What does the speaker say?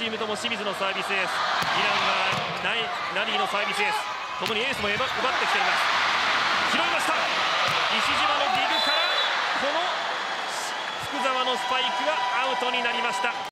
チームとも清水のサービスエース、イランはナリーのサービスエース、ともにエースも奪ってきています。拾いました。石島のディグからこの福澤のスパイクがアウトになりました。